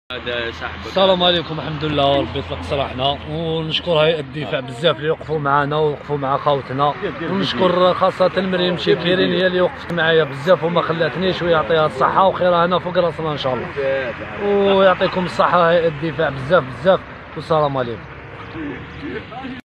هذا صاحبك. السلام عليكم، الحمد لله وربي يطلق صلاحنا، ونشكر هيئة الدفاع بزاف اللي وقفوا معنا ووقفوا مع خاوتنا، ونشكر خاصة مريم شيكيرين هي اللي وقفت معايا بزاف وما خلاتنيش، ويعطيها الصحة وخيرها هنا فوق راسنا ان شاء الله. ويعطيكم الصحة هيئة الدفاع بزاف بزاف، والسلام عليكم.